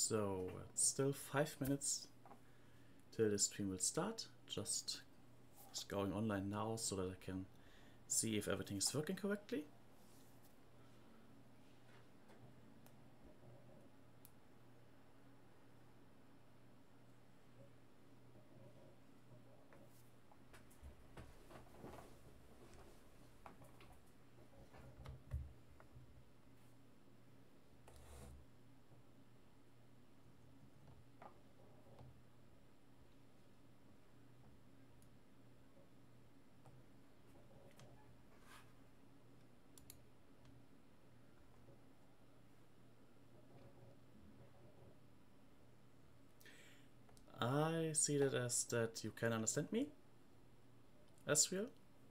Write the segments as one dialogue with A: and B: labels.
A: So, it's still 5 minutes till the stream will start. Just going online now so that I can see if everything is working correctly. I see that as that you can understand me, Asriel,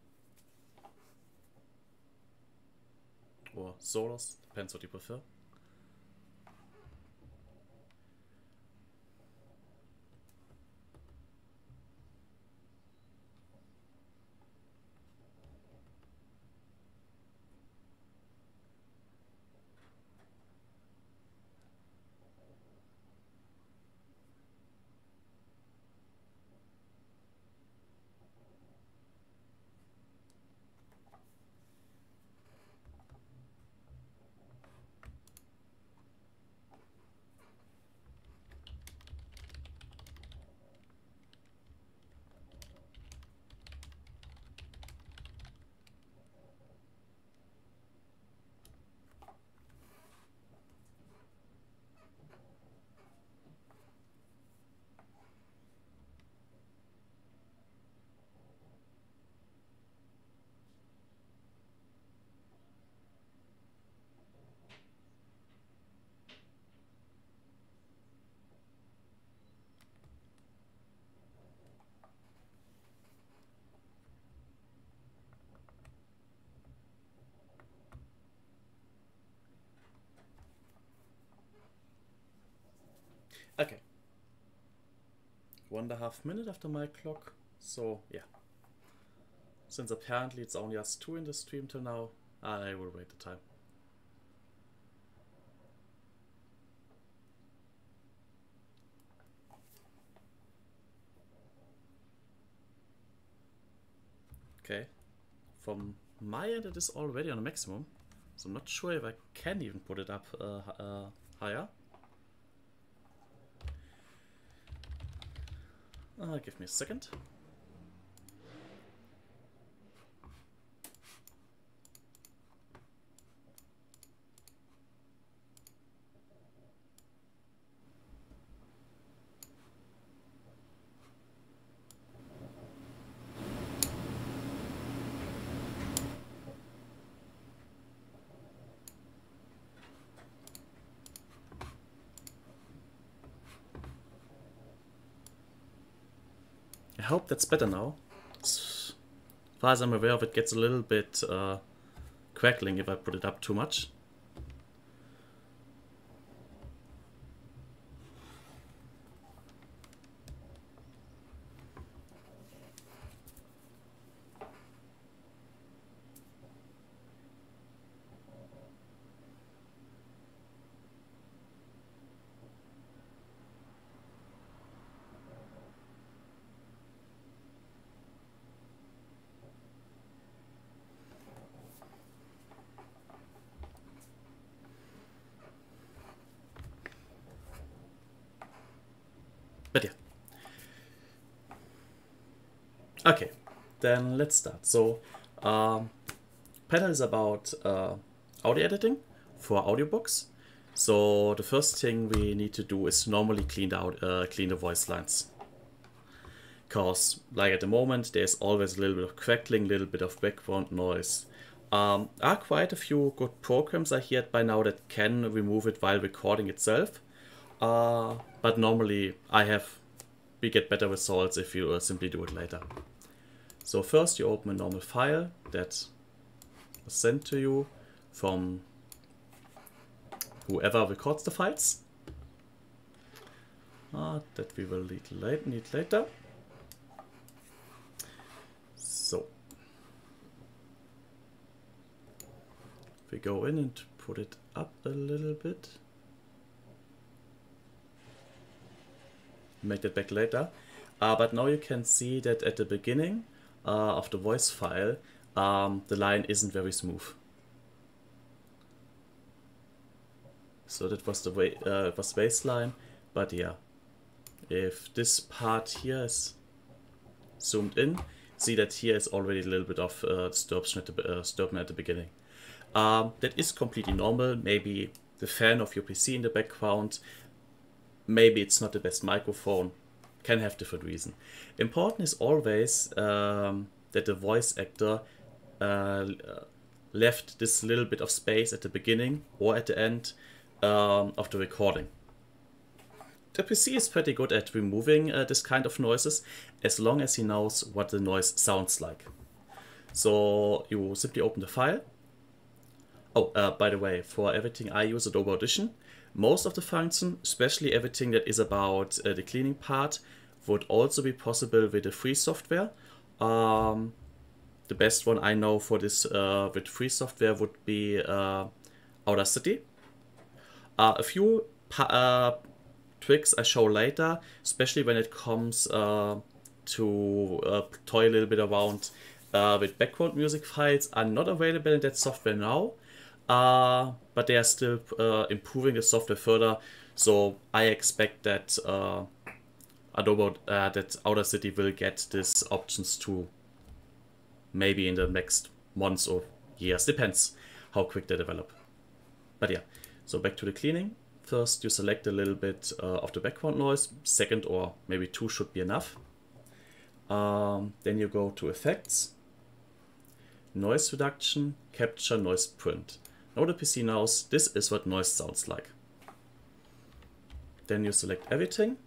A: or Solos, depends what you prefer. Okay. 1.5 minutes after my clock. So, yeah. Since apparently it's only us two in the stream till now, I will wait the time. Okay. From my end, it is already on a maximum. So I'm not sure if I can even put it up higher. Give me a second. I hope that's better now. As far as I'm aware of, it gets a little bit crackling if I put it up too much. But yeah. Okay, then let's start. So, panel is about audio editing for audiobooks. So the first thing we need to do is normally clean the voice lines. Because, like at the moment, there's always a little bit of crackling, a little bit of background noise. Are quite a few good programs I heard by now that can remove it while recording itself. But normally we get better results if you simply do it later. So first you open a normal file that was sent to you from whoever records the files. That we will need later. So we go in and put it up a little bit. make that back later. But now you can see that at the beginning of the voice file, the line isn't very smooth. So that was the way was baseline, but yeah, if this part here is zoomed in, see that here is already a little bit of distortion at the beginning. That is completely normal. Maybe the fan of your PC in the background, maybe it's not the best microphone, can have different reason. Important is always that the voice actor left this little bit of space at the beginning or at the end of the recording. The PC is pretty good at removing this kind of noises as long as he knows what the noise sounds like. So you simply open the file. Oh, by the way, for everything I use Adobe Audition. Most of the function, especially everything that is about the cleaning part, would also be possible with the free software. The best one I know for this with free software would be Audacity. A few tricks I show later, especially when it comes to toy a little bit around with background music files, are not available in that software now, but they are still improving the software further. So I expect that that Audacity will get these options too, maybe in the next months or years, depends how quick they develop. But yeah, so back to the cleaning. First, you select a little bit of the background noise. Second or maybe two should be enough. Then you go to Effects, Noise Reduction, Capture Noise Print. Now the PC knows this is what noise sounds like. Then you select everything.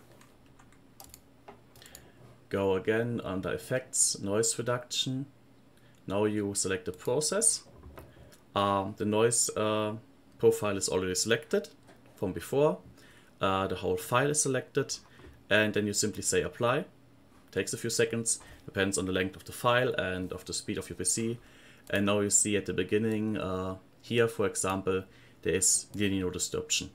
A: Go again under Effects, Noise Reduction. Now you select the process. The noise profile is already selected from before. The whole file is selected, and then you simply say apply. Takes a few seconds, depends on the length of the file and of the speed of your PC. And now you see at the beginning here, for example, there is nearly no distortion.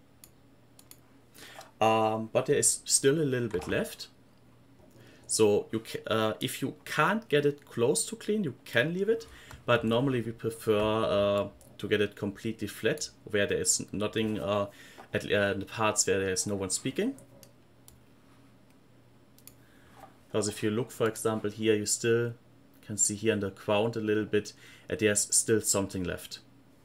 A: But there is still a little bit left. So you if you can't get it close to clean, you can leave it. But normally we prefer to get it completely flat, where there is nothing at the parts where there is no one speaking. Because if you look, for example, here, you still can see here in the ground a little bit, there's still something left.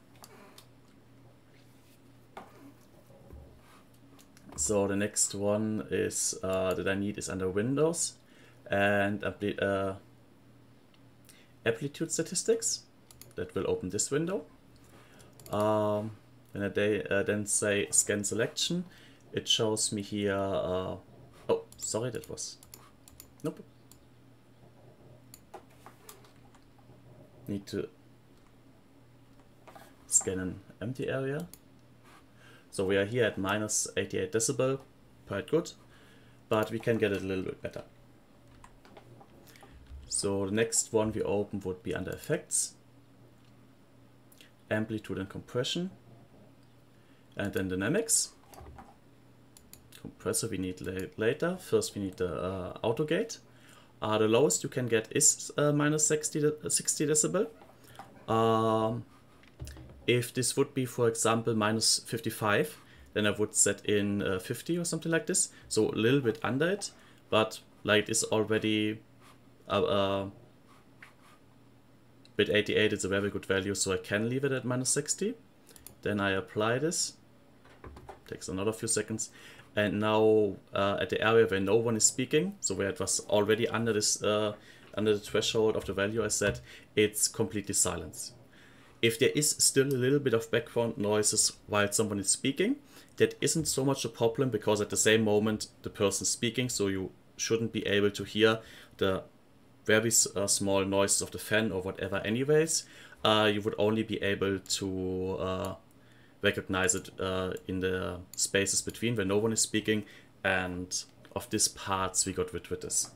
A: So the next one is that I need is under Windows and Amplitude Statistics. That will open this window. When I then say Scan Selection, it shows me here. Oh, sorry, that was. Nope. Need to scan an empty area. So we are here at minus 88 decibel, quite good, but we can get it a little bit better. So the next one we open would be under Effects, Amplitude and Compression, and then Dynamics. Compressor we need later. First we need the auto gate. The lowest you can get is minus 60 decibel. If this would be, for example, minus 55, then I would set in 50 or something like this. So a little bit under it, but like it is already with 88, it's a very good value, so I can leave it at minus 60. Then I apply this. Takes another few seconds. And now at the area where no one is speaking, so where it was already under this under the threshold of the value I set, it's completely silent. If there is still a little bit of background noises while someone is speaking, that isn't so much a problem, because at the same moment the person is speaking, so you shouldn't be able to hear the very small noises of the fan or whatever anyways. You would only be able to recognize it in the spaces between where no one is speaking, and of these parts we got rid of this.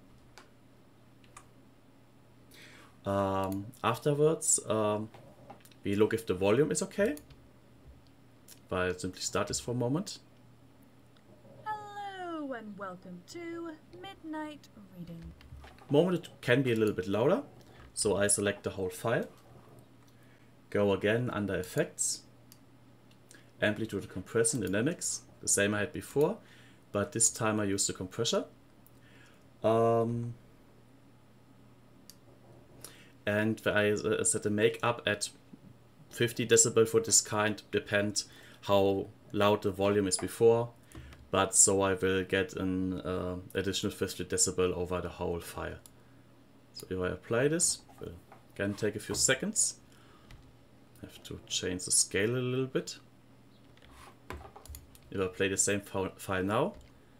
A: Afterwards, we look if the volume is okay. I'll simply start this for a moment.
B: Hello and welcome to Midnight Reading.
A: Moment it can be a little bit louder, so I select the whole file, go again under Effects, Amplitude, Compression, Dynamics, the same I had before, but this time I use the compressor. And I set the make up at 50 decibel for this kind, depend how loud the volume is before, but so I will get an additional 50 decibel over the whole file. So if I apply this, it will again take a few seconds. Have to change the scale a little bit. If I play the same file now.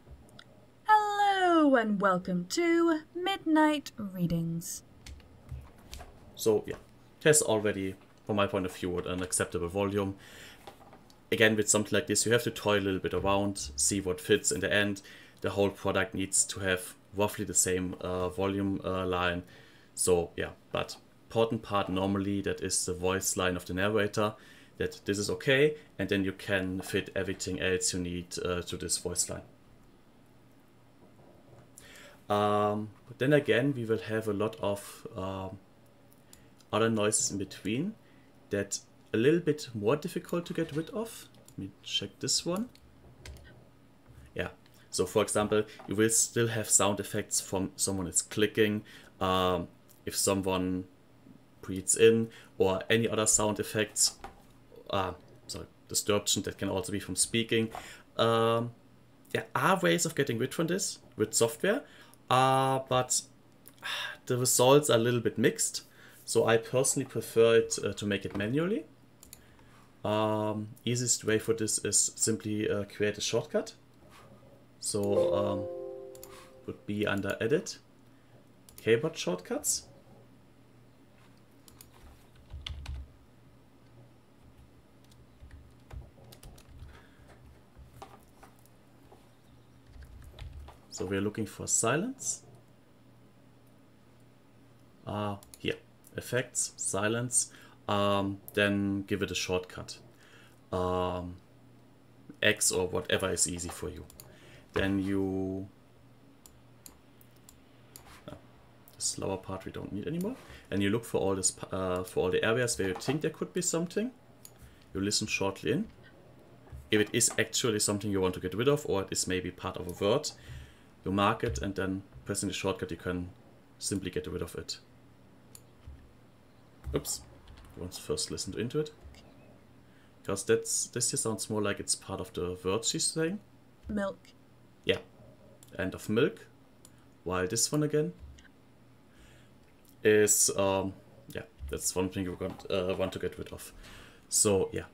B: Hello and welcome to Midnight Readings.
A: So yeah, it has already, from my point of view, an acceptable volume. Again, with something like this, you have to toy a little bit around, see what fits in the end. The whole product needs to have roughly the same volume line. So yeah, but important part normally, that is the voice line of the narrator, that this is okay, and then you can fit everything else you need to this voice line. But then again, we will have a lot of other noises in between that a little bit more difficult to get rid of. Let me check this one. Yeah, so for example, you will still have sound effects from someone is clicking, if someone breathes in, or any other sound effects, distortion that can also be from speaking. There are ways of getting rid from this with software, but the results are a little bit mixed. So I personally prefer it to make it manually. Easiest way for this is simply create a shortcut. So would be under Edit, Keyboard Shortcuts. So we're looking for silence. Here, effects, silence, then give it a shortcut. X or whatever is easy for you. Then you, this lower part we don't need anymore. And you look for all this, for all the areas where you think there could be something. You listen shortly in. If it is actually something you want to get rid of, or it is maybe part of a word, you mark it, and then pressing the shortcut you can simply get rid of it. Oops, you want to first listen into it. Because this here sounds more like it's part of the word she's saying.
B: Milk.
A: Yeah, and of milk. While this one again is, yeah, that's one thing you want to get rid of. So yeah.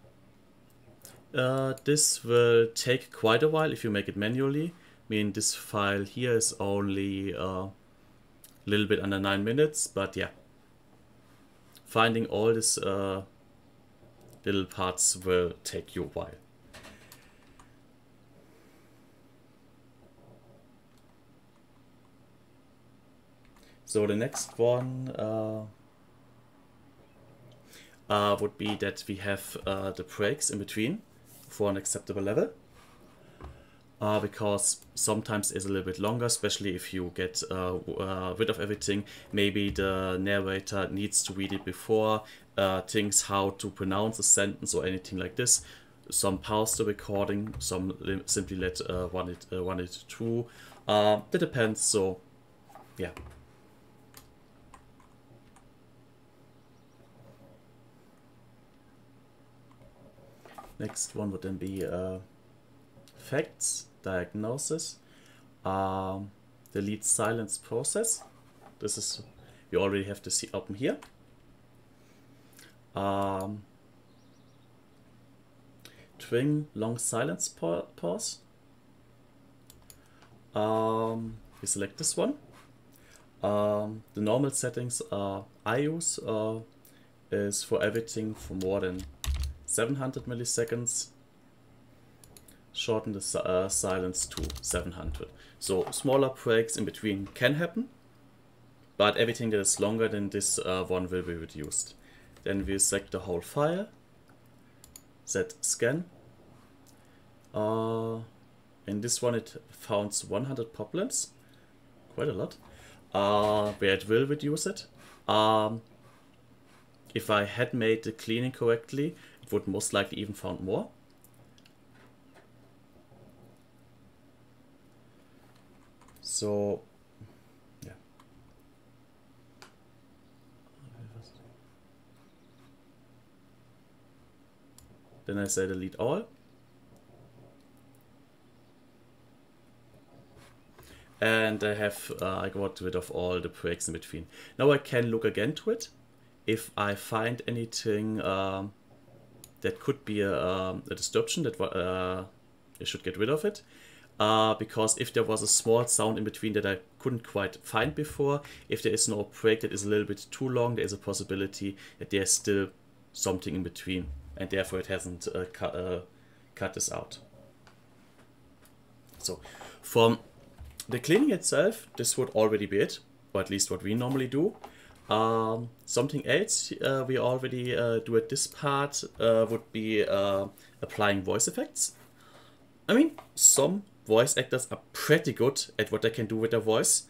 A: This will take quite a while if you make it manually. I mean, this file here is only a little bit under 9 minutes, but yeah. Finding all these little parts will take you a while. So the next one would be that we have the breaks in between for an acceptable level. Because sometimes it's a little bit longer, especially if you get rid of everything. Maybe the narrator needs to read it before, thinks how to pronounce a sentence or anything like this. Some pause the recording, some simply let run it through. That depends, so yeah. Next one would then be Facts, Diagnosis, Delete Silence Process. This is, you already have to see open here. Twing Long Silence Pause. We select this one. The normal settings I use is for everything for more than 700 milliseconds. Shorten the silence to 700. So smaller breaks in between can happen, but everything that is longer than this one will be reduced. Then we select the whole file, set scan, In this one it found 100 poplins, quite a lot, where it will reduce it. If I had made the cleaning correctly, it would most likely even found more. So, yeah. Then I say delete all. And I got rid of all the breaks in between. Now I can look again to it. If I find anything that could be a disruption, that I should get rid of it. Because if there was a small sound in between that I couldn't quite find before, if there is no break that is a little bit too long, there is a possibility that there's still something in between, and therefore it hasn't cut this out. So from the cleaning itself, this would already be it, or at least what we normally do. Something else we already do at this part would be applying voice effects. I mean, some voice actors are pretty good at what they can do with their voice.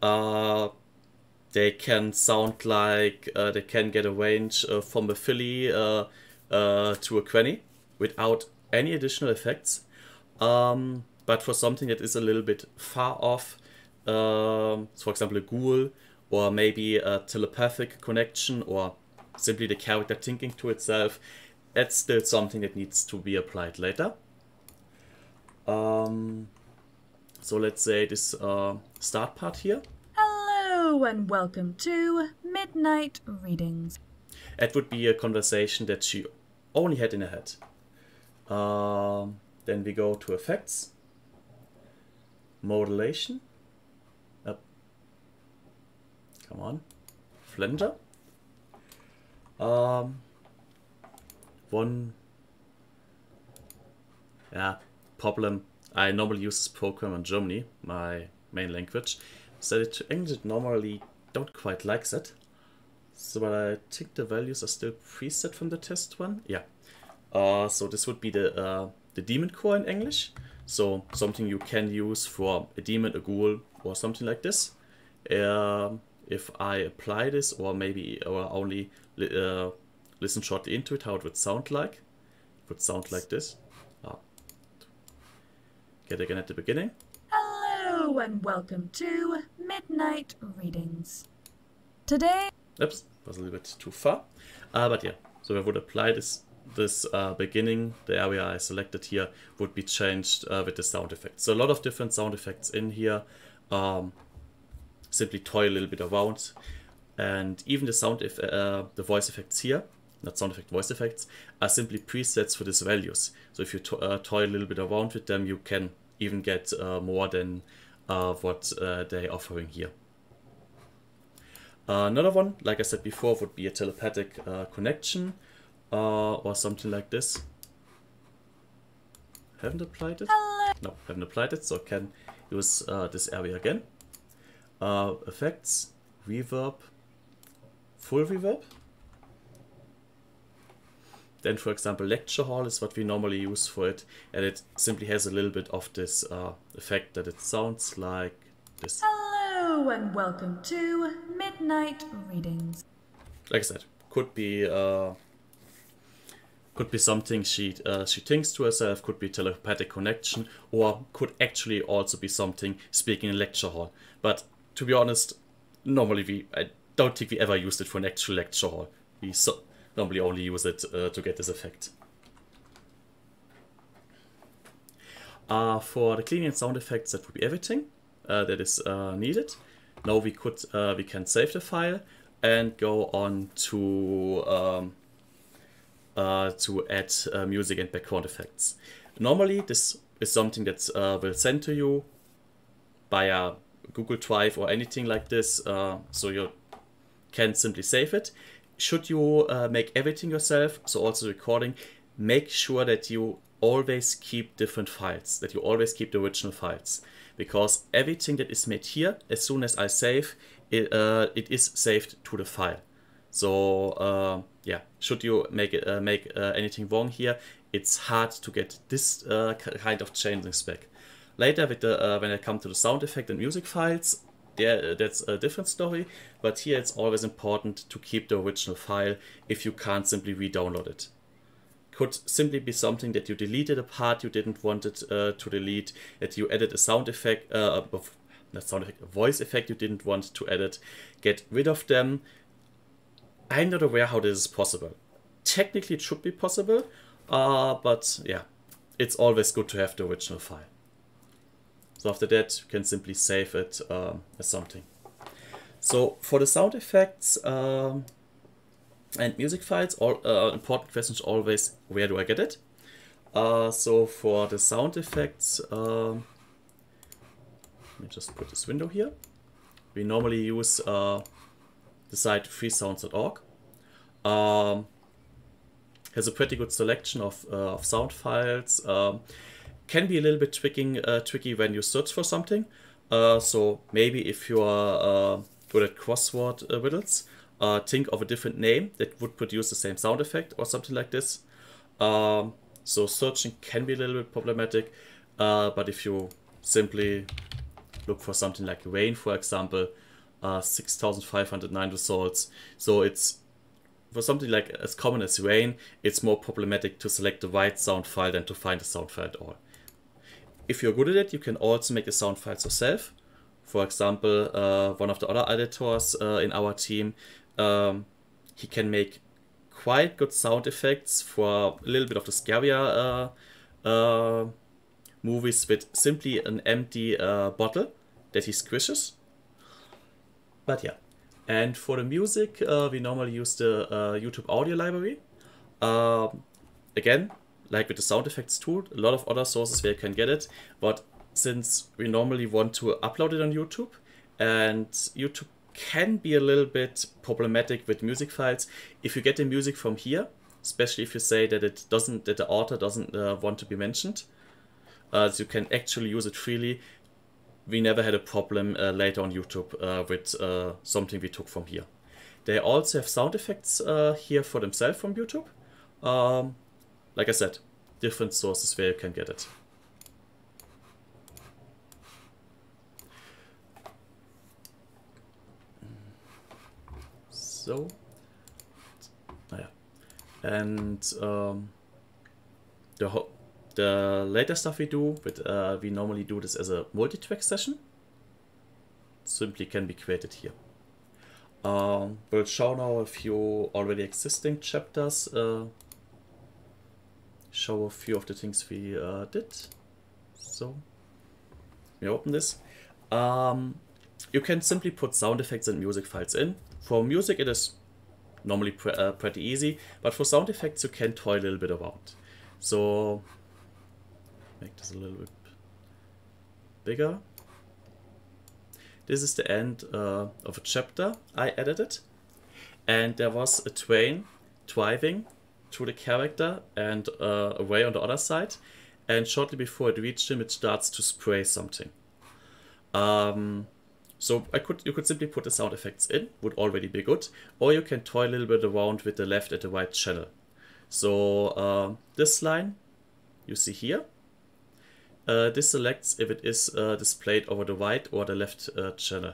A: They can sound like they can get a range from a filly to a granny without any additional effects. But for something that is a little bit far off, for example a ghoul, or maybe a telepathic connection, or simply the character thinking to itself, that's still something that needs to be applied later. So let's say this start part here.
B: Hello and welcome to Midnight Readings.
A: It would be a conversation that she only had in her head. Then we go to effects, modulation. Come on, flanger. One problem. I normally use this program in Germany, my main language. Set it to English, it normally don't quite like that. So, but I think the values are still preset from the test one. Yeah. So this would be the demon core in English. So something you can use for a demon, a ghoul, or something like this. If I apply this, or maybe only listen shortly into it, how it would sound like. It would sound like this. Get again at the beginning.
B: Hello and welcome to Midnight Readings. Today...
A: Oops, was a little bit too far. But yeah, so I would apply this beginning, the area I selected here would be changed with the sound effects. So a lot of different sound effects in here. Simply toy a little bit around, and even the voice effects here, not sound effect, voice effects, are simply presets for these values. So if you toy a little bit around with them, you can even get more than what they're offering here. Another one, like I said before, would be a telepathic connection or something like this. Haven't applied it?
B: Hello.
A: No, haven't applied it, so I can use this area again. Effects, reverb, full reverb. Then, for example, lecture hall is what we normally use for it, and it simply has a little bit of this effect that it sounds like this.
B: Hello and welcome to Midnight Readings.
A: Like I said, could be something she thinks to herself, could be telepathic connection, or could actually also be something speaking in lecture hall. But to be honest, normally I don't think we ever used it for an actual lecture hall. We normally only use it to get this effect. For the cleaning and sound effects, that would be everything that is needed. Now we can save the file and go on to add music and background effects. Normally this is something that will send to you via Google Drive or anything like this, so you can simply save it. Should you make everything yourself, so also recording, make sure that you always keep different files, that you always keep the original files, because everything that is made here, as soon as I save, it is saved to the file. So yeah, should you make anything wrong here, it's hard to get this kind of changes back. Later, with the, when I come to the sound effect and music files, that's a different story, but here it's always important to keep the original file if you can't simply re-download it. Could simply be something that you deleted a part you didn't want it to delete, that you added a sound effect, not sound effect, a voice effect you didn't want to edit. Get rid of them. I'm not aware how this is possible. Technically it should be possible, but yeah, it's always good to have the original file. So after that, you can simply save it as something. So for the sound effects and music files, all important questions always, where do I get it? So for the sound effects, let me just put this window here. We normally use the site freesounds.org. Has a pretty good selection of sound files. Can be a little bit tricky when you search for something. So maybe if you are good at crossword riddles, think of a different name that would produce the same sound effect or something like this. So searching can be a little bit problematic, but if you simply look for something like rain, for example, 6,509 results. So it's for something like as common as rain, it's more problematic to select the right sound file than to find a sound file at all. If you're good at it, you can also make the sound files yourself. For example, one of the other editors in our team, he can make quite good sound effects for a little bit of the scarier movies with simply an empty bottle that he squishes. But yeah, and for the music, we normally use the YouTube audio library. Again, like with the sound effects tool, a lot of other sources where you can get it, but since we normally want to upload it on YouTube, and YouTube can be a little bit problematic with music files, if you get the music from here, especially if you say that that the author doesn't want to be mentioned, so you can actually use it freely. We never had a problem later on YouTube with something we took from here. They also have sound effects here for themselves from YouTube. Like I said, different sources where you can get it. So, and the later stuff we do, with we normally do this as a multi-track session. Simply can be created here. We'll show now a few already existing chapters. Show a few of the things we did. So, we open this. You can simply put sound effects and music files in. For music it is normally pretty easy, but for sound effects you can toy a little bit around. So, make this a little bit bigger. This is the end of a chapter I edited, and there was a train driving through the character and away on the other side, and shortly before it reached him, it starts to spray something. So you could simply put the sound effects in, would already be good, or you can toy a little bit around with the left and the right channel. So this line you see here, this selects if it is displayed over the right or the left channel.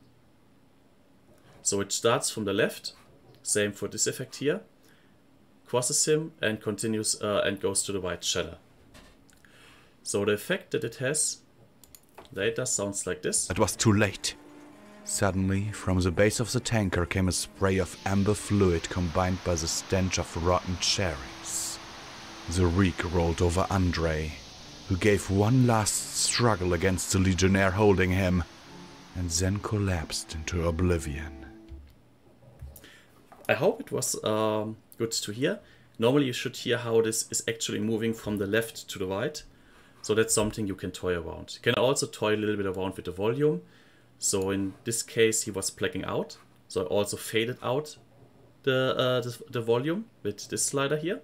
A: So it starts from the left, same for this effect here, crosses him and continues and goes to the right channel. So the effect that it has later sounds like this.
C: It was too late. Suddenly, from the base of the tanker came a spray of amber fluid combined by the stench of rotten cherries. The reek rolled over Andrei, who gave one last struggle against the legionnaire holding him, and then collapsed into oblivion.
A: I hope it was good to hear. Normally you should hear how this is actually moving from the left to the right. So that's something you can toy around. You can also toy a little bit around with the volume. So in this case he was blacking out. So I also faded out the volume with this slider here.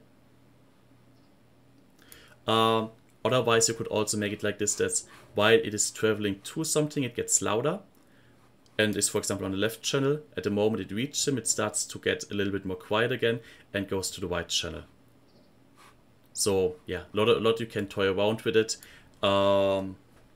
A: Otherwise you could also make it like this, that while it is traveling to something it gets louder. And is, for example, on the left channel. At the moment it reaches him, it starts to get a little bit more quiet again and goes to the right channel. So yeah, a lot you can toy around with it.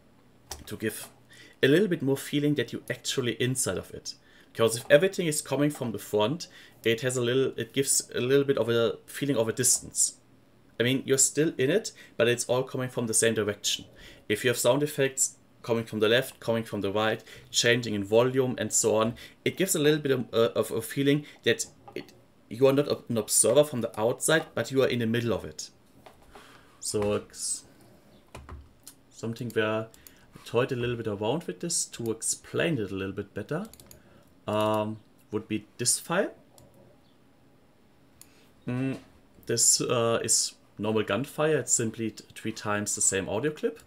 A: to give a little bit more feeling that you're actually inside of it. Because if everything is coming from the front, it gives a little bit of a feeling of a distance. I mean, you're still in it, but it's all coming from the same direction. If you have sound effects coming from the left, coming from the right, changing in volume and so on, it gives a little bit of a feeling that you are not an observer from the outside, but you are in the middle of it. So it's something where I toyed a little bit around with this to explain it a little bit better. Would be this file. This is normal gunfire. It's simply 3 times the same audio clip.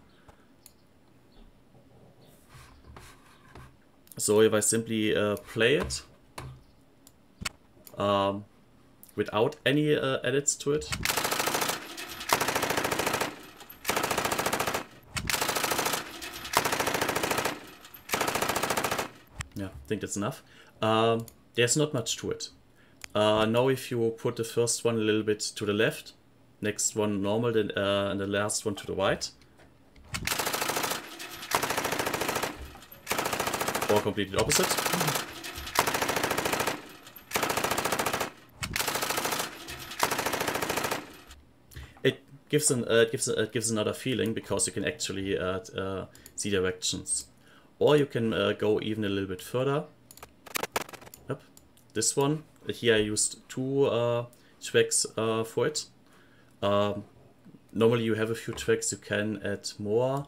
A: So if I simply play it without any edits to it. Yeah, I think that's enough. There's not much to it. Now if you put the first one a little bit to the left, next one normal, then, and the last one to the right. Or completely opposite. It gives another feeling because you can actually see directions. Or you can go even a little bit further. Yep. This one. Here I used 2 tracks for it. Normally you have a few tracks, you can add more.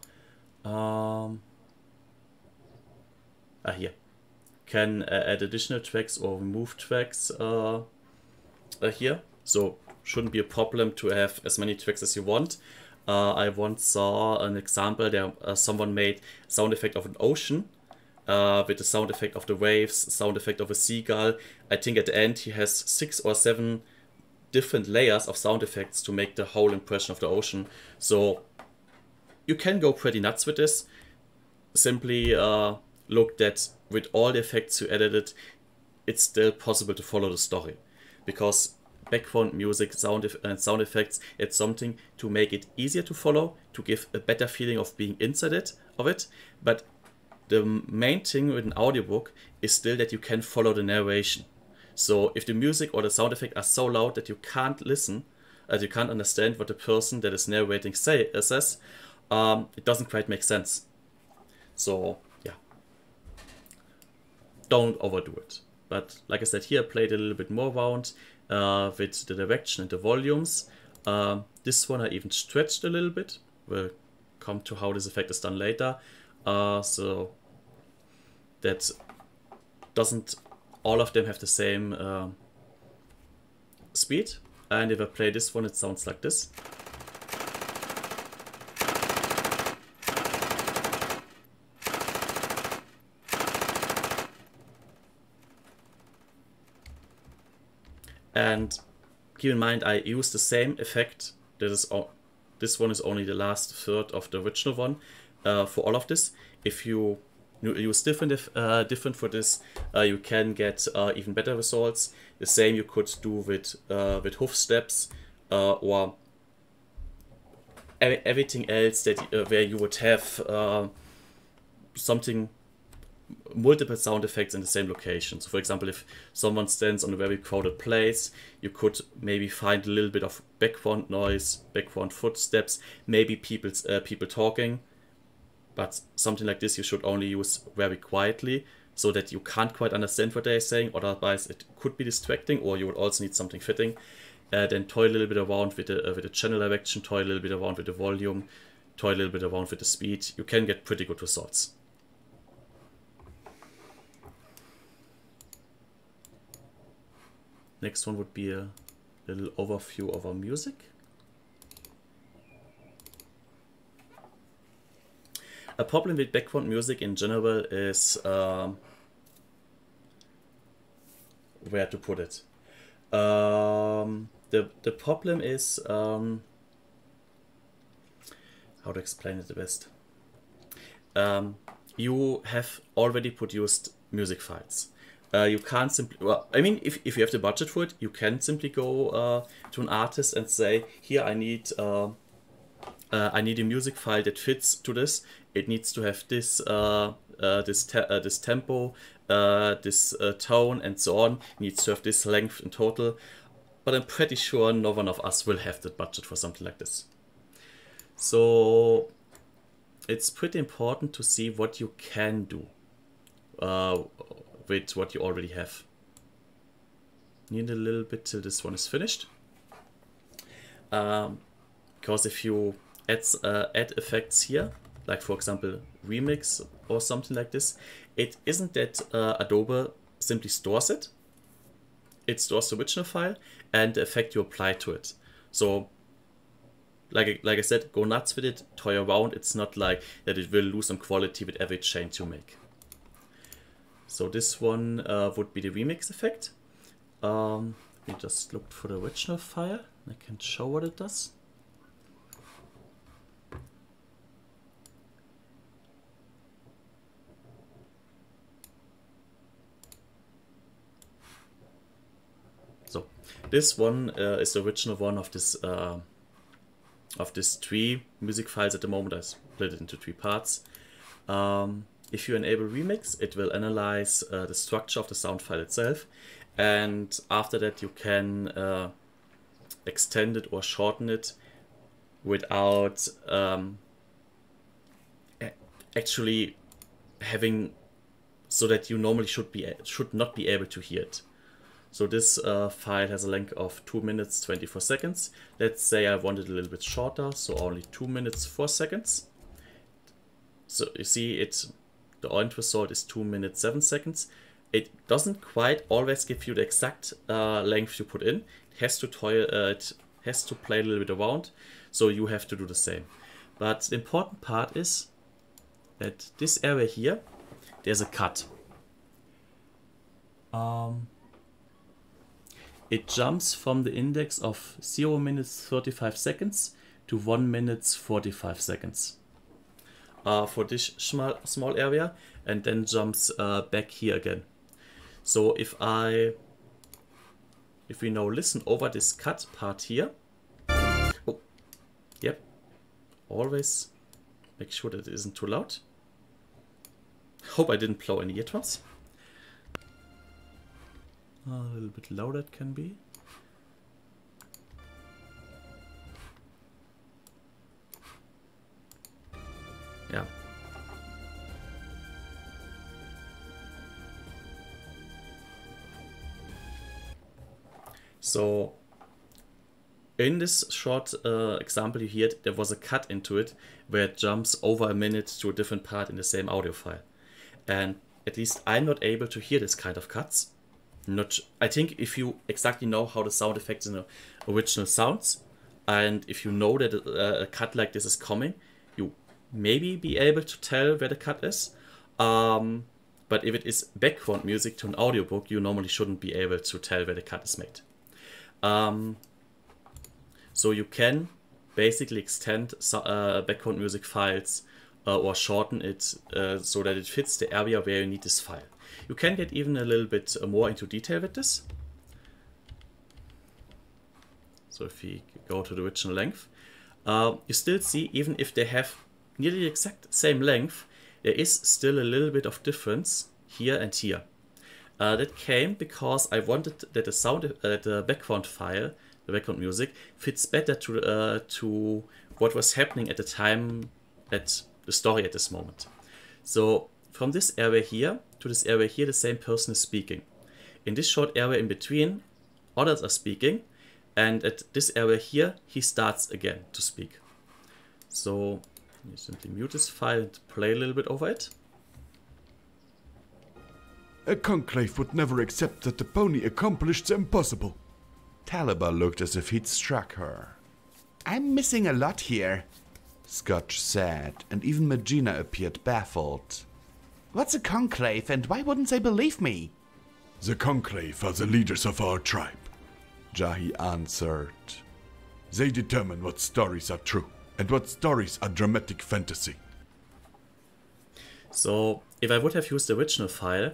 A: Here. Can add additional tracks or remove tracks here. So shouldn't be a problem to have as many tracks as you want. I once saw an example there. Someone made sound effect of an ocean with the sound effect of the waves, sound effect of a seagull. I think at the end he has 6 or 7 different layers of sound effects to make the whole impression of the ocean. So you can go pretty nuts with this. Simply look that with all the effects you edited, it's still possible to follow the story. Because background music, sound effects, it's something to make it easier to follow, to give a better feeling of being inside of it. But the main thing with an audiobook is still that you can follow the narration. So if the music or the sound effect are so loud that you can't listen, you can't understand what the person that is narrating says, it doesn't quite make sense. So yeah, don't overdo it. But like I said, here I played a little bit more around with the direction and the volumes. This one I even stretched a little bit. We'll come to how this effect is done later. So that doesn't all of them have the same speed. And if I play this one, it sounds like this. And keep in mind, I use the same effect. This one is only the last third of the original one for all of this. If you use different for this, you can get even better results. The same you could do with hoof steps or everything else that where you would have multiple sound effects in the same location. So for example, if someone stands on a very crowded place, you could maybe find a little bit of background noise, background footsteps, maybe people talking. But something like this you should only use very quietly, so that you can't quite understand what they're saying, otherwise it could be distracting, or you would also need something fitting. Then toy a little bit around with the channel direction, toy a little bit around with the volume, toy a little bit around with the speed. You can get pretty good results. Next one would be a little overview of our music. A problem with background music in general is where to put it. The problem is how to explain it the best. You have already produced music files. You can't simply, well, I mean, if you have the budget for it, you can simply go to an artist and say, here I need I need a music file that fits to this. It needs to have this this tempo, this tone, and so on. It needs to have this length in total. But I'm pretty sure no one of us will have the budget for something like this. So it's pretty important to see what you can do with what you already have. Need a little bit till this one is finished. Because if you add effects here, like for example remix or something like this, it isn't that Adobe simply stores it. It stores the original file and the effect you apply to it. So like I said, go nuts with it, toy around. It's not like that it will lose on quality with every change you make. So this one would be the remix effect. We just looked for the original file. I can show what it does. So this one is the original one of this three music files at the moment. I split it into 3 parts. If you enable remix, it will analyze the structure of the sound file itself, and after that you can extend it or shorten it without actually having so that you normally should not be able to hear it. So this file has a length of 2 minutes 24 seconds. Let's say I want it a little bit shorter, so only 2 minutes 4 seconds. So you see the end result is 2 minutes 7 seconds. It doesn't quite always give you the exact length you put in. It has to play a little bit around, so you have to do the same. But the important part is that this area here, there's a cut. It jumps from the index of 0 minutes 35 seconds to 1 minute 45 seconds for this small area, and then jumps back here again. So if we now listen over this cut part here, oh, yep, always make sure that it isn't too loud. Hope I didn't blow any eardrums. A little bit louder it can be. Yeah. So in this short example you heard, there was a cut into it where it jumps over a minute to a different part in the same audio file. And at least I'm not able to hear this kind of cuts. I think if you exactly know how the sound effects in the original sounds, and if you know that a cut like this is coming, you maybe be able to tell where the cut is. But if it is background music to an audiobook, you normally shouldn't be able to tell where the cut is made. So you can basically extend background music files or shorten it so that it fits the area where you need this file. You can get even a little bit more into detail with this. So if we go to the original length, you still see, even if they have nearly the exact same length, there is still a little bit of difference here and here. That came because I wanted that the background file, the background music, fits better to what was happening at the time, at the story at this moment. So from this area here to this area here, the same person is speaking. In this short area in between, others are speaking, and at this area here, he starts again to speak. So you simply mute this file and play a little bit over it.
C: A conclave would never accept that the pony accomplished the impossible. Taliba looked as if he'd struck her. I'm missing a lot here, Scotch said, and even Magina appeared baffled. What's a conclave, and why wouldn't they believe me? The conclave are the leaders of our tribe, Jahi answered. They determine what stories are true, and what stories are dramatic fantasy.
A: So, if I would have used the original file,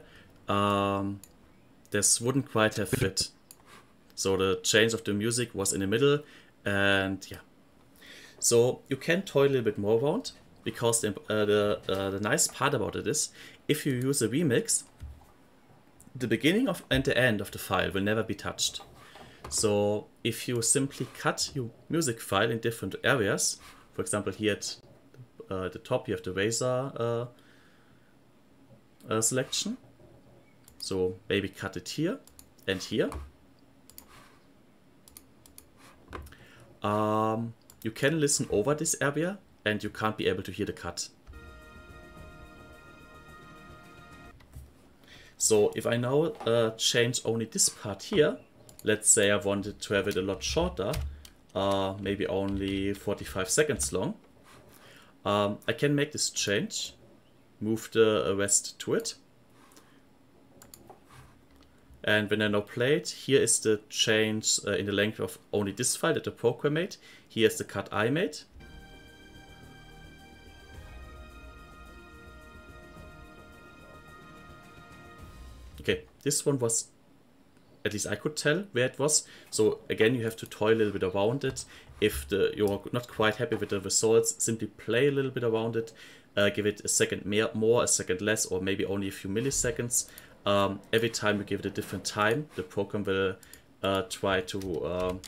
A: this wouldn't quite have fit. So the change of the music was in the middle, and yeah. So you can toy a little bit more around, because the nice part about it is, if you use a remix, the beginning of and the end of the file will never be touched. So if you simply cut your music file in different areas, for example here at the top you have the razor selection, so maybe cut it here and here. You can listen over this area and you can't be able to hear the cut. So if I now change only this part here, let's say I wanted to have it a lot shorter, maybe only 45 seconds long, I can make this change, move the rest to it. And when I now play it, here is the change in the length of only this file that the program made. Here's the cut I made. Okay, this one was, at least I could tell where it was. So again, you have to toy a little bit around it. If you're not quite happy with the results, simply play a little bit around it. Give it a second more, a second less, or maybe only a few milliseconds. Every time you give it a different time, the program will try to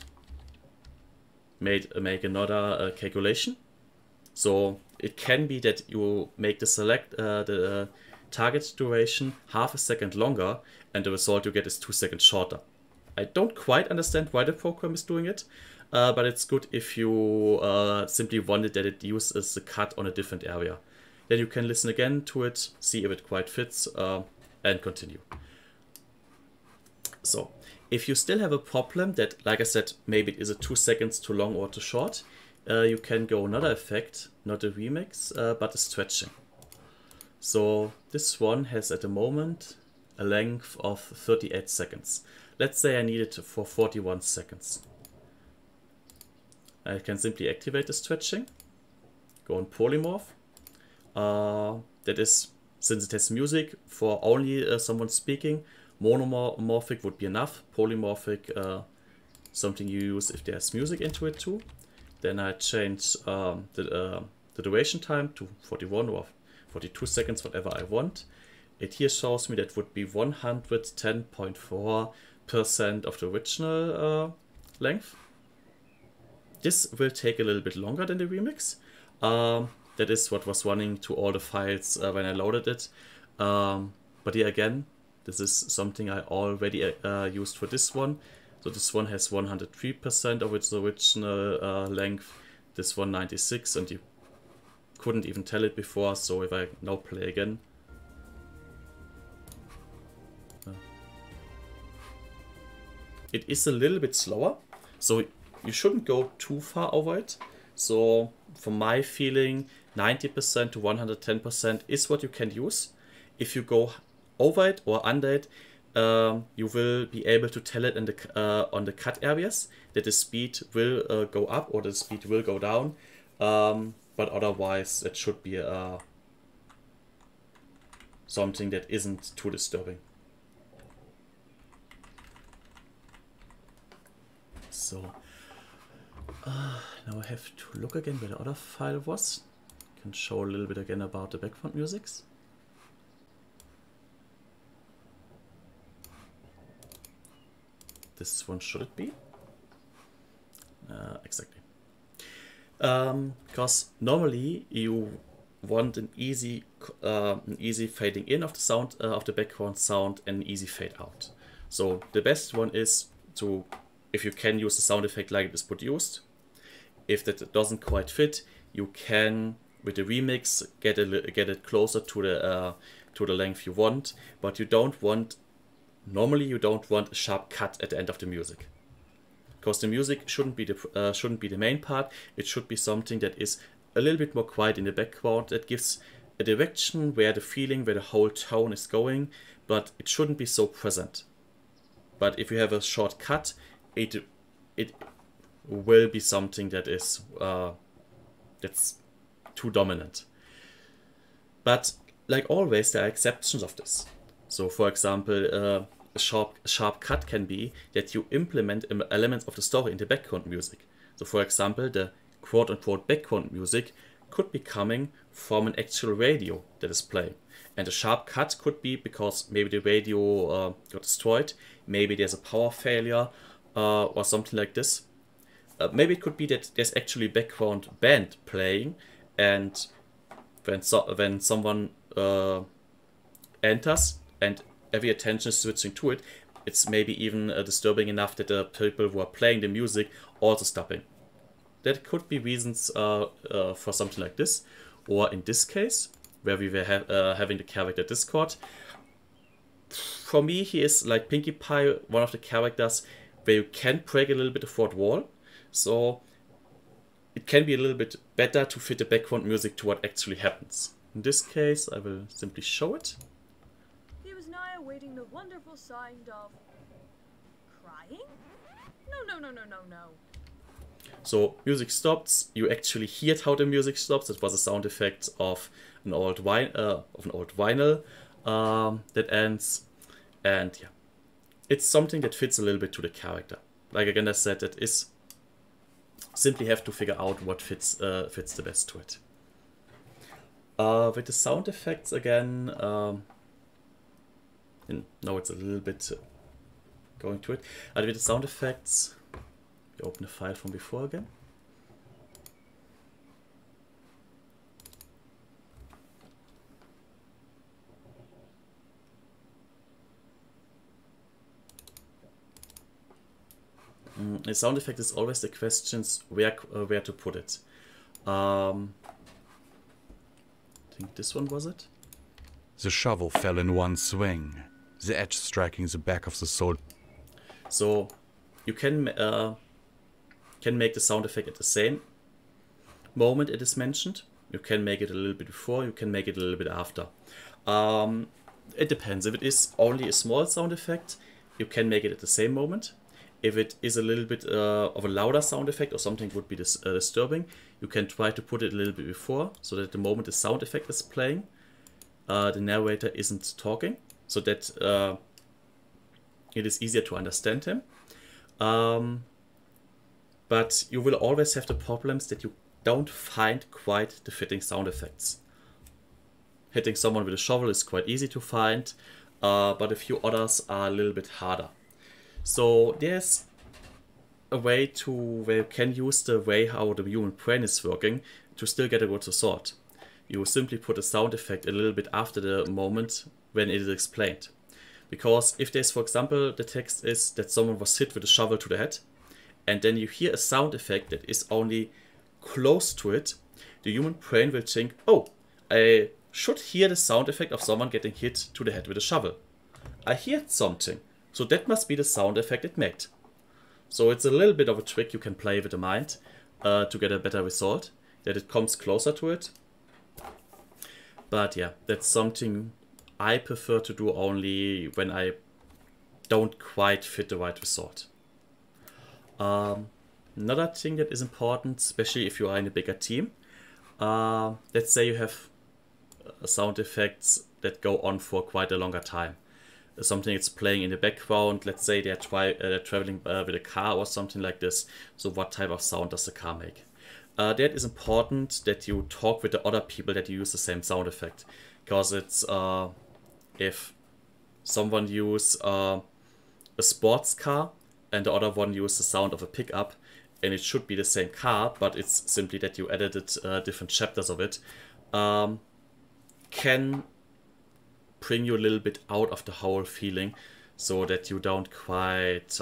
A: make another calculation. So it can be that you make the target duration half a second longer, and the result you get is 2 seconds shorter. I don't quite understand why the program is doing it, but it's good if you simply wanted that it uses the cut on a different area. Then you can listen again to it, see if it quite fits, and continue. So if you still have a problem that, like I said, maybe it is a 2 seconds too long or too short, you can go another effect, not a remix, but a stretching. So this one has at the moment a length of 38 seconds. Let's say I need it for 41 seconds. I can simply activate the stretching, go on polymorph. That is, since it has music for only someone speaking, monomorphic would be enough. Polymorphic, something you use if there's music into it too. Then I change the duration time to 41 or 42 seconds, whatever I want. It here shows me that would be 110.4% of the original length. This will take a little bit longer than the remix. That is what was running to all the files when I loaded it. But here again, this is something I already used for this one. So this one has 103% of its original length, this one 96%, and you couldn't even tell it before. So if I now play again, it is a little bit slower, so you shouldn't go too far over it. So from my feeling, 90% to 110% is what you can use. If you go over it or under it, you will be able to tell it in the, on the cut areas that the speed will go up or the speed will go down. But otherwise it should be something that isn't too disturbing. So now I have to look again where the other file was. I can show a little bit again about the background musics. This one should it be? Exactly. Because normally you want an easy fading in of the sound of the background sound and an easy fade out. So the best one is to, if you can use the sound effect like it is produced. If that doesn't quite fit, you can with the remix get it closer to the length you want, but you don't want. Normally, you don't want a sharp cut at the end of the music, because the music shouldn't be the main part. It should be something that is a little bit more quiet in the background, that gives a direction where the feeling, where the whole tone is going, but it shouldn't be so present. But if you have a short cut, it will be something that is that's too dominant. But like always, there are exceptions of this. So for example, a sharp cut can be that you implement elements of the story in the background music. So for example, the quote-unquote background music could be coming from an actual radio that is playing. And a sharp cut could be because maybe the radio got destroyed, maybe there's a power failure or something like this. Maybe it could be that there's actually background band playing, and when someone enters and every attention is switching to it, it's maybe even disturbing enough that the people who are playing the music also stopping. That could be reasons for something like this. Or in this case, where we were having the character Discord, for me he is like Pinkie Pie, one of the characters where you can break a little bit the fourth wall. So it can be a little bit better to fit the background music to what actually happens. In this case, I will simply show it.
B: He was nigh awaiting the wonderful sound of crying? No.
A: So music stops. You actually heard how the music stops. It was a sound effect of an old vinyl that ends, and yeah, it's something that fits a little bit to the character. Like again, I said, it is simply have to figure out what fits the best to it. With the sound effects again, now it's a little bit going to it. With the sound effects, we open the file from before again. The sound effect is always the questions where to put it. I think this one was it.
C: The shovel fell in one swing, the edge striking the back of the sword.
A: So you can make the sound effect at the same moment it is mentioned. You can make it a little bit before, you can make it a little bit after. It depends. If it is only a small sound effect, you can make it at the same moment. If it is a little bit of a louder sound effect or something would be disturbing, you can try to put it a little bit before, so that the moment the sound effect is playing, the narrator isn't talking, so that it is easier to understand him. But you will always have the problems that you don't find quite the fitting sound effects. Hitting someone with a shovel is quite easy to find, but a few others are a little bit harder. So there's a way to where you can use the way how the human brain is working to still get a good result. You simply put a sound effect a little bit after the moment when it is explained. Because if there's, for example, the text is that someone was hit with a shovel to the head, and then you hear a sound effect that is only close to it, the human brain will think, oh, I should hear the sound effect of someone getting hit to the head with a shovel. I heard something. So that must be the sound effect it made. So it's a little bit of a trick you can play with the mind to get a better result, that it comes closer to it. But yeah, that's something I prefer to do only when I don't quite fit the right result. Another thing that is important, especially if you are in a bigger team, let's say you have sound effects that go on for quite a longer time. Something that's playing in the background, let's say they're traveling with a car or something like this. So what type of sound does the car make? That is important that you talk with the other people that you use the same sound effect. Because it's, if someone uses a sports car and the other one uses the sound of a pickup, and it should be the same car, but it's simply that you edited different chapters of it, can bring you a little bit out of the whole feeling, so that you don't quite...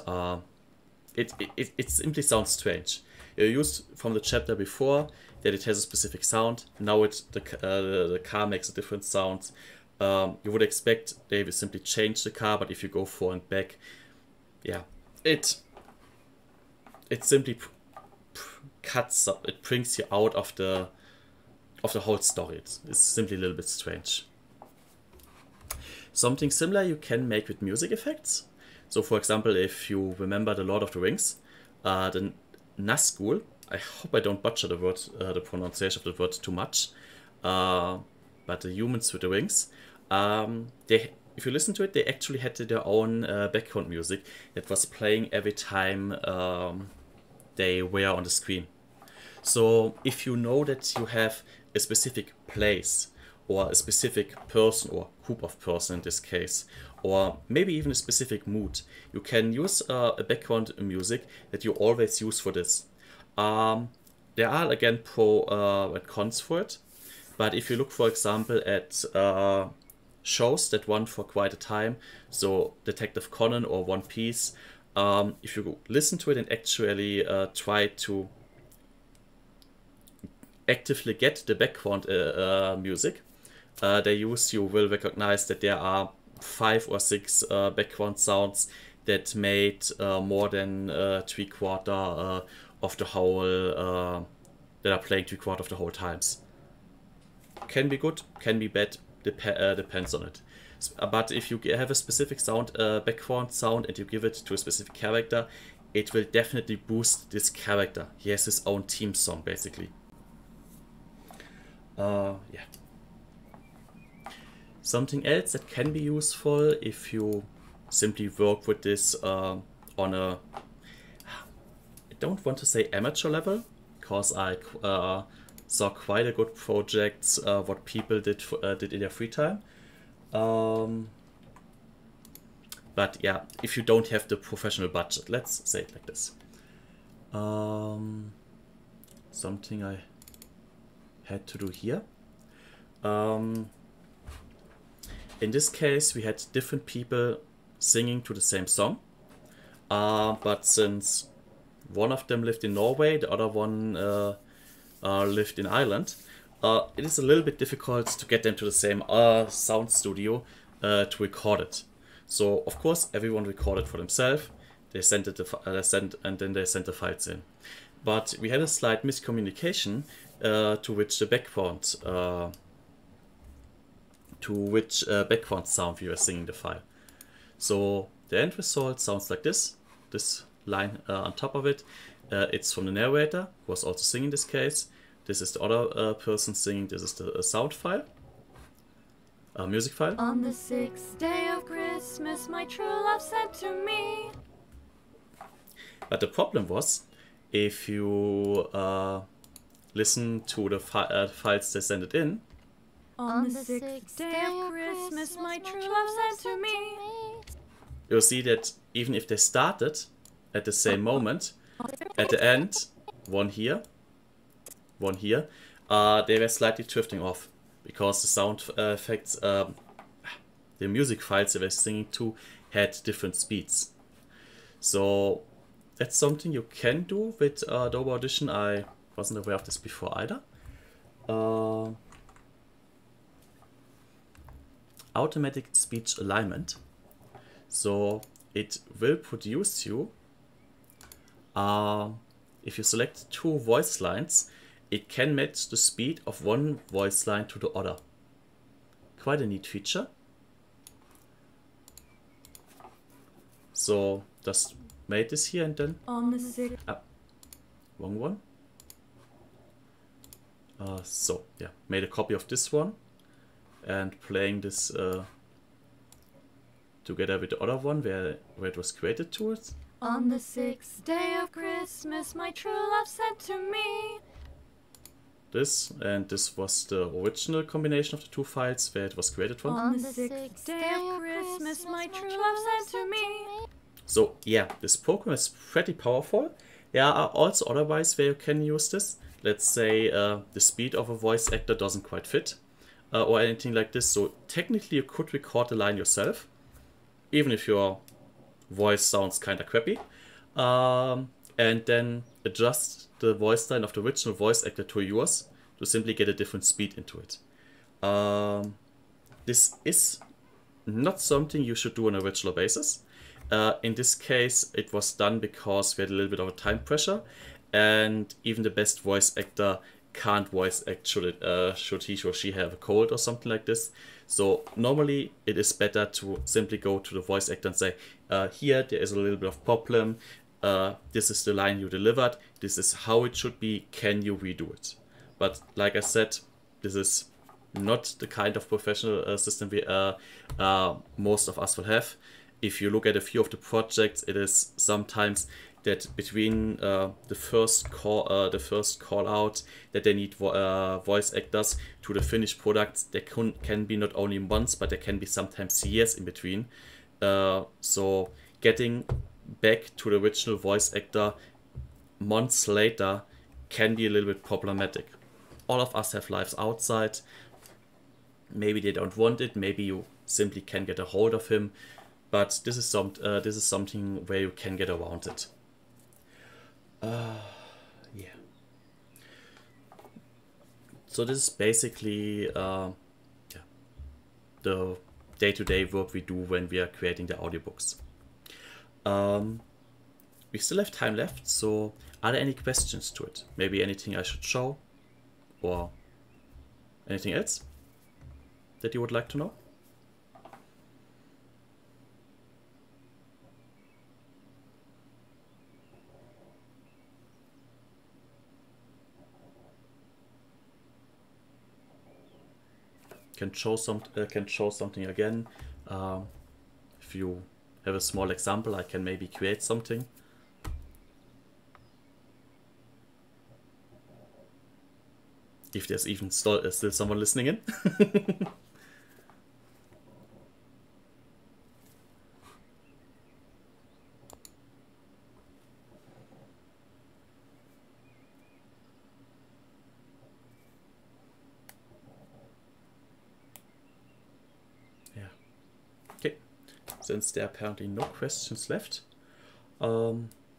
A: it simply sounds strange. You used from the chapter before that it has a specific sound. Now the car makes a different sound. You would expect they will simply change the car, but if you go forward and back, yeah, it simply cuts up. It brings you out of the whole story. It's simply a little bit strange. Something similar you can make with music effects. So for example, if you remember the Lord of the Rings, the Nazgul, I hope I don't butcher the word, the pronunciation of the word too much, but the humans with the rings, if you listen to it, they actually had their own background music that was playing every time they were on the screen. So if you know that you have a specific place or a specific person or group of person in this case, or maybe even a specific mood, you can use a background music that you always use for this. There are again pro and cons for it, but if you look for example at shows that run for quite a time, so Detective Conan or One Piece, if you listen to it and actually try to actively get the background music they use, you will recognize that there are 5 or 6 background sounds that made more than 3/4 of the whole that are playing 3/4 of the whole times. Can be good, can be bad, depends on it. But if you have a specific sound, background sound, and you give it to a specific character, it will definitely boost this character. He has his own theme song basically. Yeah. Something else that can be useful if you simply work with this on a, I don't want to say amateur level, because I saw quite a good projects what people did in their free time. But yeah, if you don't have the professional budget, let's say it like this. Something I had to do here. In this case, we had different people singing to the same song, but since one of them lived in Norway, the other one lived in Ireland, it is a little bit difficult to get them to the same sound studio to record it. So of course, everyone recorded for themselves. They sent it, and then they sent the files in. But we had a slight miscommunication to which background sound we were singing the file. So the end result sounds like this. This line on top of it, it's from the narrator, who was also singing this case. This is the other person singing. This is the sound file, music file.
B: On the 6th day of Christmas, my true love said to me.
A: But the problem was, if you listen to the files they sent it in.
B: On the 6th day of Christmas, my true love said to me.
A: You'll see that even if they started at the same moment, at the end, one here, they were slightly drifting off because the sound effects, the music files they were singing to had different speeds. So that's something you can do with Adobe Audition. I wasn't aware of this before either. Automatic speech alignment. So it will produce you, if you select 2 voice lines, it can match the speed of one voice line to the other. Quite a neat feature. So just made this here and then.
B: On the 6th.
A: Wrong one. So yeah, made a copy of this one and playing this together with the other one where it was created to it.
B: On the 6th day of Christmas, my true love said to me.
A: This, and this was the original combination of the 2 files where it was created from.
B: On the 6th day of Christmas, my true love said to me.
A: So yeah, this program is pretty powerful. There are also other ways where you can use this. Let's say the speed of a voice actor doesn't quite fit or anything like this. So technically you could record the line yourself, even if your voice sounds kind of crappy, and then adjust the voice line of the original voice actor to yours to simply get a different speed into it. This is not something you should do on a regular basis. In this case, it was done because we had a little bit of a time pressure, and even the best voice actor can't voice act should he or she have a cold or something like this. So normally it is better to simply go to the voice actor and say, here there is a little bit of problem, this is the line you delivered, this is how it should be, can you redo it? But like I said, this is not the kind of professional system we most of us will have. If you look at a few of the projects, it is sometimes that between the first call out that they need voice actors to the finished products, there can be not only months, but there can be sometimes years in between. So getting back to the original voice actor months later can be a little bit problematic. All of us have lives outside. Maybe they don't want it. Maybe you simply can't get a hold of him. But this is something where you can get around it. Yeah. So this is basically the day-to-day work we do when we are creating the audiobooks. We still have time left, so are there any questions to it? Maybe anything I should show? Or anything else that you would like to know? Can show something again. If you have a small example, I can maybe create something. If there's even still someone listening in. Yeah. Okay. Since there are apparently no questions left, I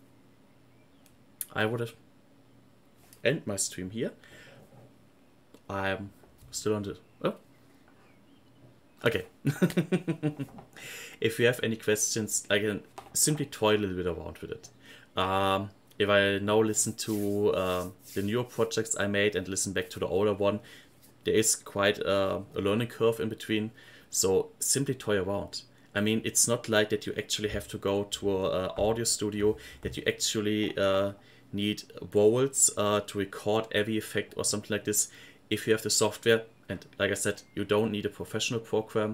A: would have end my stream here. I'm still on the... Oh. Okay. If you have any questions, I can simply toy a little bit around with it. If I now listen to the newer projects I made and listen back to the older one, there is quite a learning curve in between. So simply toy around. I mean, it's not like that you actually have to go to an audio studio, that you actually need vowels to record every effect or something like this. If you have the software, and like I said, you don't need a professional program,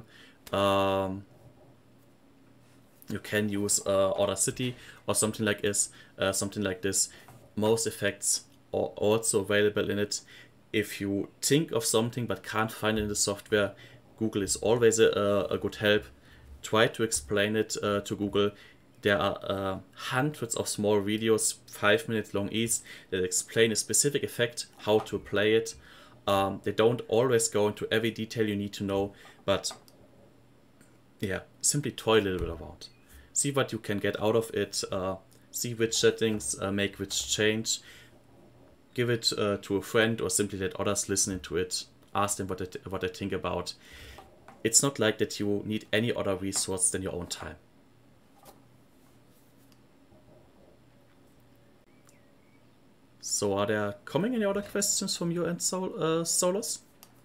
A: you can use Audacity or something like this. Most effects are also available in it. If you think of something but can't find it in the software, Google is always a good help. Try to explain it to Google. There are hundreds of small videos, 5 minutes long each, that explain a specific effect, how to apply it. They don't always go into every detail you need to know, but yeah, simply toy a little bit around. See what you can get out of it, see which settings make which change, give it to a friend or simply let others listen into it, ask them what they think about. It's not like that you need any other resource than your own time. So are there coming any other questions from you and Solus?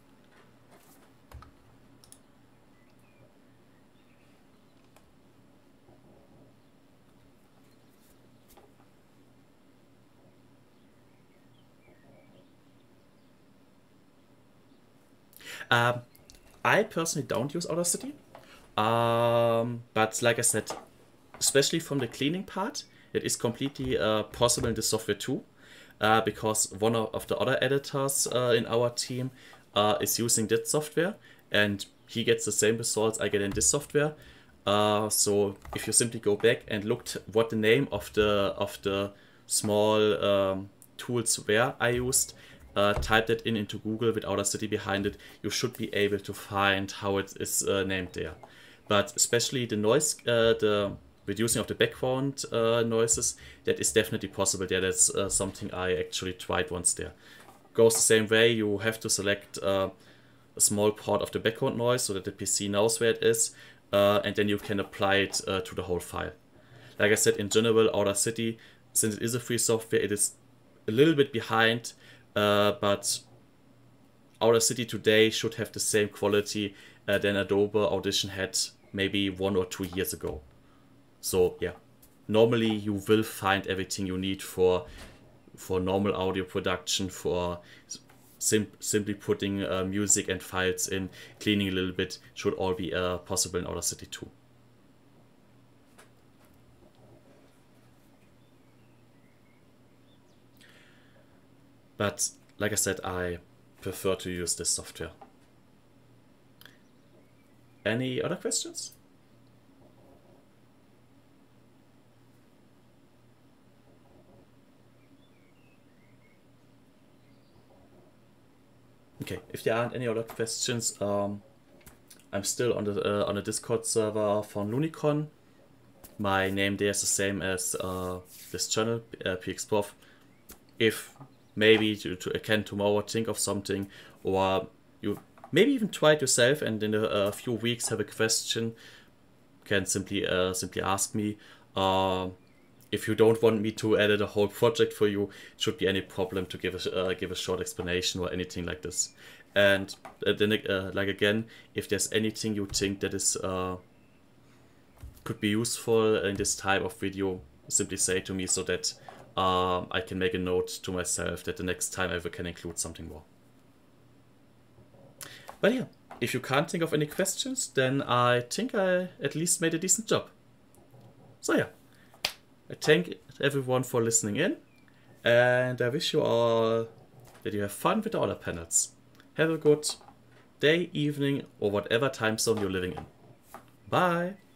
A: I personally don't use Audacity, but like I said, especially from the cleaning part, it is completely possible in the software too. Because one of the other editors in our team is using that software, and he gets the same results I get in this software. So if you simply go back and looked what the name of the small tools were I used, type that into Google with Audacity behind it, you should be able to find how it is named there. But especially the noise, the reducing of the background noises, that is definitely possible there. That's something I actually tried once there. Goes the same way, you have to select a small part of the background noise so that the PC knows where it is, and then you can apply it to the whole file. Like I said, in general, Audacity, since it is a free software, it is a little bit behind, but Audacity today should have the same quality than Adobe Audition had maybe 1 or 2 years ago. So yeah, normally you will find everything you need for normal audio production, for simply putting music and files in, cleaning a little bit, should all be possible in Audacity too. But like I said, I prefer to use this software. Any other questions? Okay, if there aren't any other questions, I'm still on the Discord server for Lunicon. My name there is the same as this channel, PXProf. If maybe you can tomorrow think of something, or you maybe even try it yourself, and in a few weeks have a question, can simply ask me. If you don't want me to edit a whole project for you, it should be any problem to give a short explanation or anything like this. And then like again, if there's anything you think that is could be useful in this type of video, simply say to me so that I can make a note to myself that the next time I can include something more. But yeah, if you can't think of any questions, then I think I at least made a decent job. So yeah, I thank everyone for listening in, and I wish you all that you have fun with the other panels. Have a good day, evening, or whatever time zone you're living in. Bye!